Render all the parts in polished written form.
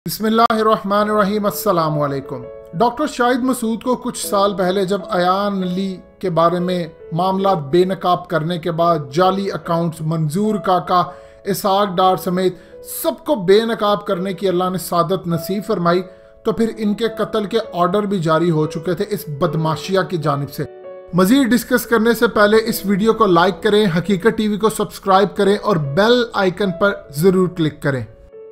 बिस्मिल्लाहिर्रहमानिर्रहीम अस्सलाम वालेकुम। डॉक्टर शोएब मसूद को कुछ साल पहले जब अयान अली के बारे में मामला बेनकाब करने के बाद जाली अकाउंट्स मंजूर काका इसाक डार समेत सबको बेनकाब करने की अल्लाह ने सादत नसीब फरमाई, तो फिर इनके कत्ल के ऑर्डर भी जारी हो चुके थे इस बदमाशिया की जानिब से। मजीद डिस्कस करने से पहले इस वीडियो को लाइक करें, हकीकत टीवी को सब्सक्राइब करें और बेल आइकन पर जरूर क्लिक करें।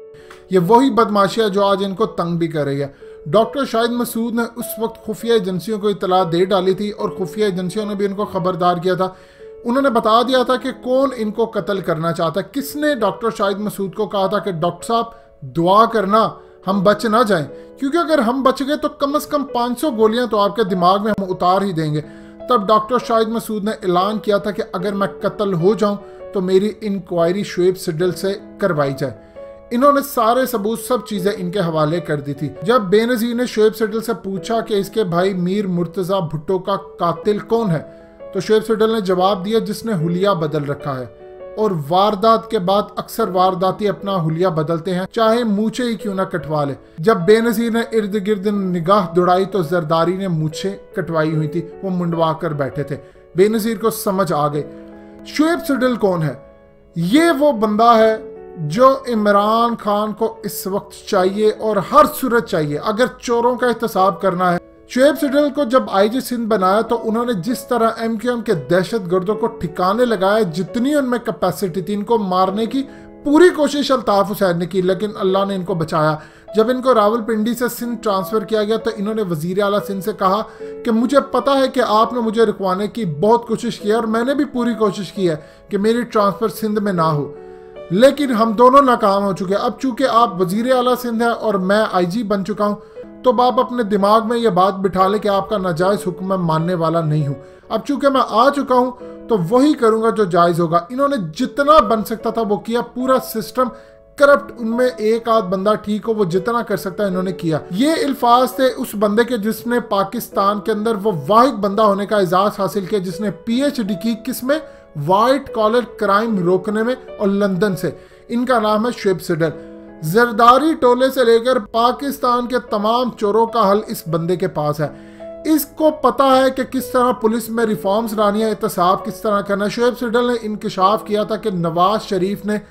ये वही बदमाशिया जो आज इनको तंग भी कर रही है। डॉक्टर शोएब मसूद ने उस वक्त खुफिया एजेंसियों को इतला दे डाली थी और खुफिया एजेंसियों ने भी इनको खबरदार किया था। उन्होंने बता दिया था कि कौन इनको कत्ल करना चाहता है। किसने डॉक्टर शोएब मसूद को कहा था कि डॉक्टर साहब दुआ करना हम बच ना जाएं, क्योंकि अगर हम बच गए तो कम से कम 500 गोलियां तो आपके दिमाग में हम उतार ही देंगे। तब डॉक्टर शोएब मसूद ने ऐलान किया था कि अगर मैं कत्ल हो जाऊं तो मेरी इंक्वायरी शोएब सड्डल से करवाई जाए। इन्होंने सारे सबूत सब चीजें इनके हवाले कर दी थी। जब बेनजीर ने शोएब सड्डल से पूछा कि इसके भाई मीर मुर्तजा भुट्टो का कातिल कौन है, तो शोएब सड्डल ने जवाब दिया जिसने हुलिया बदल रखा है और वारदात के बाद अक्सर वारदाती अपना हुलिया बदलते हैं, चाहे मूछे ही क्यों ना कटवा ले। जब बेनजीर ने इर्द गिर्द निगाह दौड़ाई तो जरदारी ने मूछे कटवाई हुई थी, वो मुंडवा कर बैठे थे। बेनजीर को समझ आ गई शोएब सड्डल कौन है। ये वो बंदा है जो इमरान खान को इस वक्त चाहिए और हर सूरत चाहिए अगर चोरों का एहतसाब करना है। शोएब सड्डल को जब आईजी सिंध बनाया तो उन्होंने जिस तरह एमक्यूएम के दहशत गर्दों को ठिकाने लगाया, जितनी उनमें कैपेसिटी थी, इनको मारने की पूरी कोशिश अल्ताफ हुसैन ने की, लेकिन अल्लाह ने इनको बचाया। जब इनको रावलपिंडी से सिंध ट्रांसफर किया गया तो इन्होंने वजीर आला सिंध से कहा कि मुझे पता है कि आपने मुझे रुकवाने की बहुत कोशिश की है और मैंने भी पूरी कोशिश की है कि मेरी ट्रांसफर सिंध में ना हो, लेकिन हम दोनों नाकाम हो चुके हैं। अब चूंकि आप वजीर आला सिंध है और मैं आईजी बन चुका हूं, तो आप अपने दिमाग में ये बात बिठा ले कि आपका नाजायज हुक्म मैं मानने वाला नहीं हूं। अब चूंकि मैं आ चुका हूं तो वही करूंगा जो जायज होगा। इन्होंने जितना बन सकता था वो किया। पूरा सिस्टम करप्ट, उनमें एक आध बंदा ठीक हो, वो जितना कर सकता है इन्होंने किया। ये अल्फाज थे उस बंदे के जिसने पाकिस्तान के अंदर वो वाहिद बंदा होने का एजाज हासिल किया जिसने PhD की किसमें, व्हाइट कॉलर क्राइम रोकने में, और लंदन से। इनका नाम है शोएब सड्डल। जरदारी टोले से लेकर पाकिस्तान के तमाम चोरों का हल इस बंदे के पास है। इसको पता है कि किस तरह पुलिस में रिफॉर्म्स लानी है, एहतसाब किस तरह करना है। शोएब सड्डल ने इंकशाफ किया था कि नवाज शरीफ ने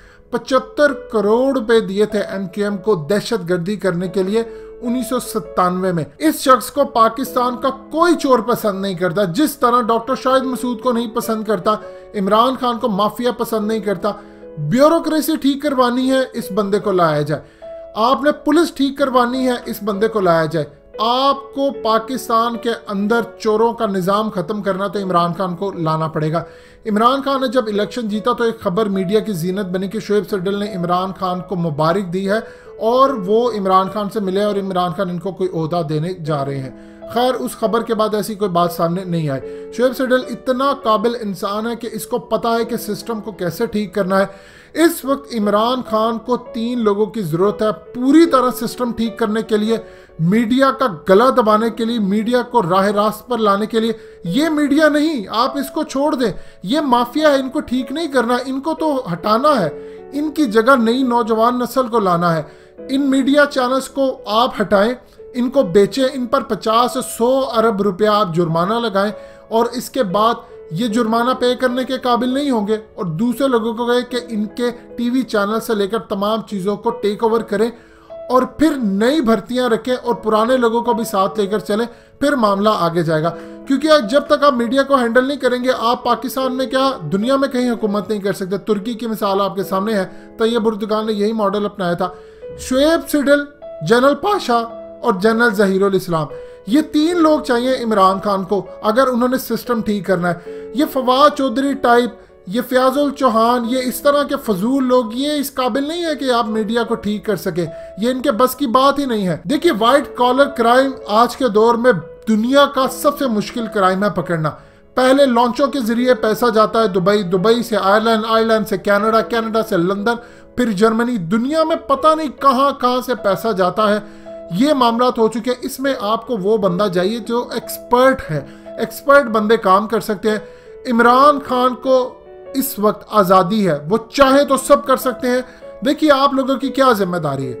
75 करोड़ रुपए दिए थे एमक्यूएम को दहशत गर्दी करने के लिए 1997 में। इस शख्स को पाकिस्तान का कोई चोर पसंद नहीं करता, जिस तरह डॉक्टर शोएब मसूद को नहीं पसंद करता, इमरान खान को माफिया पसंद नहीं करता। ब्यूरोक्रेसी ठीक करवानी है, इस बंदे को लाया जाए। आपने पुलिस ठीक करवानी है, इस बंदे को लाया जाए। आपको पाकिस्तान के अंदर चोरों का निज़ाम ख़त्म करना तो इमरान खान को लाना पड़ेगा। इमरान खान ने जब इलेक्शन जीता तो एक खबर मीडिया की जीनत बनी कि शोएब सड्डल ने इमरान खान को मुबारक दी है और वो इमरान खान से मिले और इमरान खान इनको कोई ओहदा देने जा रहे हैं। खैर, उस खबर के बाद ऐसी कोई बात सामने नहीं आई। शोएब सड्डल इतना काबिल इंसान है कि इसको पता है कि सिस्टम को कैसे ठीक करना है। इस वक्त इमरान खान को 3 लोगों की जरूरत है पूरी तरह सिस्टम ठीक करने के लिए, मीडिया का गला दबाने के लिए, मीडिया को राह रास्त पर लाने के लिए। ये मीडिया नहीं, आप इसको छोड़ दें, ये माफिया है, इनको ठीक नहीं करना, इनको तो हटाना है। इनकी जगह नई नौजवान नस्ल को लाना है। इन मीडिया चैनल्स को आप हटाएं, इनको बेचें, इन पर 50 से 100 अरब रुपया आप जुर्माना लगाएं और इसके बाद ये जुर्माना पे करने के काबिल नहीं होंगे और दूसरे लोगों को कहे कि इनके टीवी चैनल से लेकर तमाम चीज़ों को टेक ओवर करें और फिर नई भर्तियां रखें और पुराने लोगों को भी साथ लेकर चलें, फिर मामला आगे जाएगा। क्योंकि जब तक आप मीडिया को हैंडल नहीं करेंगे, आप पाकिस्तान में क्या दुनिया में कहीं हुकूमत नहीं कर सकते। तुर्की की मिसाल आपके सामने है, तैयब उर्दुगान ने यही मॉडल अपनाया था। शोएब सड्डल, जनरल पाशा और जनरल जहीरुल इस्लाम, ये 3 लोग चाहिए इमरान खान को अगर उन्होंने सिस्टम ठीक करना है। ये फवाद चौधरी टाइप, ये फयाजुल चौहान, ये इस तरह के फजूल लोग, ये इस काबिल नहीं है कि आप मीडिया को ठीक कर सके। ये इनके बस की बात ही नहीं है। देखिए, व्हाइट कॉलर क्राइम आज के दौर में दुनिया का सबसे मुश्किल क्राइम है पकड़ना। पहले लॉन्चों के जरिए पैसा जाता है दुबई, दुबई से आयरलैंड, आयरलैंड से कनाडा, कनाडा से लंदन, फिर जर्मनी। दुनिया में पता नहीं कहां कहां से पैसा जाता है। ये मामला हो चुके हैं। इसमें आपको वो बंदा चाहिए जो एक्सपर्ट है। एक्सपर्ट बंदे काम कर सकते हैं। इमरान खान को इस वक्त आज़ादी है, वो चाहे तो सब कर सकते हैं। देखिए आप लोगों की क्या जिम्मेदारी है,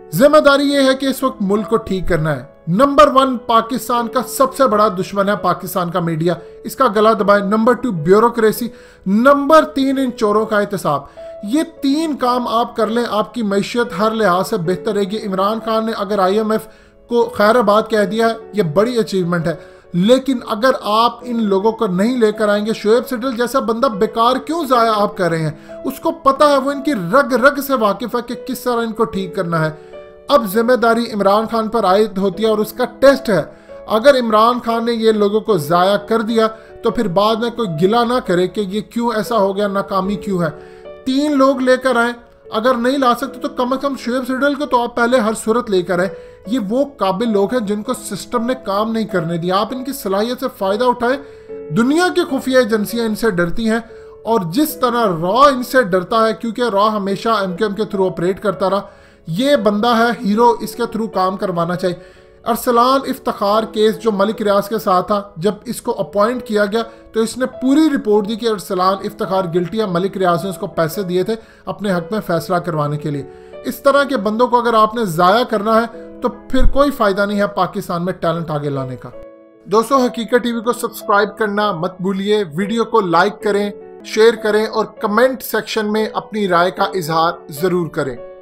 जिम्मेदारी ये है कि इस वक्त मुल्क को ठीक करना है। नंबर 1 पाकिस्तान का सबसे बड़ा दुश्मन है पाकिस्तान का मीडिया, इसका गला दबाए। Number 2 bureaucracy. नंबर 3 इन चोरों का एहतसाब। ये 3 काम आप कर लें, आपकी मैशियत हर लिहाज से बेहतर रहेगी। इमरान खान ने अगर IMF को खैराबाद कह दिया है, ये बड़ी अचीवमेंट है। लेकिन अगर आप इन लोगों को नहीं लेकर आएंगे, शोएब सडल जैसा बंदा बेकार क्यों जाया आप कर रहे हैं? उसको पता है, वो इनकी रग रग से वाकिफ है कि किस तरह इनको ठीक करना है। अब जिम्मेदारी इमरान खान पर आयद होती है और उसका टेस्ट है। अगर इमरान खान ने ये लोगों को जाया कर दिया तो फिर बाद में कोई गिला ना करे कि ये क्यों ऐसा हो गया, नाकामी क्यों है। 3 लोग लेकर आए, अगर नहीं ला सकते तो कम से कम शोएब सडल को तो आप पहले हर सूरत लेकर आए। ये वो काबिल लोग हैं जिनको सिस्टम ने काम नहीं करने दिया। आप इनकी सलाहियत से फायदा उठाएं। दुनिया की खुफिया एजेंसियां इनसे डरती हैं और जिस तरह रॉ इनसे डरता है, क्योंकि रॉ हमेशा MQM के थ्रू ऑपरेट करता रहा। ये बंदा है हीरो, इसके थ्रू काम करवाना चाहिए। अरसलान इफ्तिखार केस जो मलिक रियाज के साथ था, जब इसको अपॉइंट किया गया तो इसने पूरी रिपोर्ट दी कि अरसलान इफ्तिखार गिल्टी है, मलिक रियाज ने उसको पैसे दिए थे अपने हक में फैसला करवाने के लिए। इस तरह के बंदों को अगर आपने ज़ाया करना है तो फिर कोई फ़ायदा नहीं है पाकिस्तान में टैलेंट आगे लाने का। दोस्तों, हकीकत TV को सब्सक्राइब करना मत भूलिए। वीडियो को लाइक करें, शेयर करें और कमेंट सेक्शन में अपनी राय का इजहार ज़रूर करें।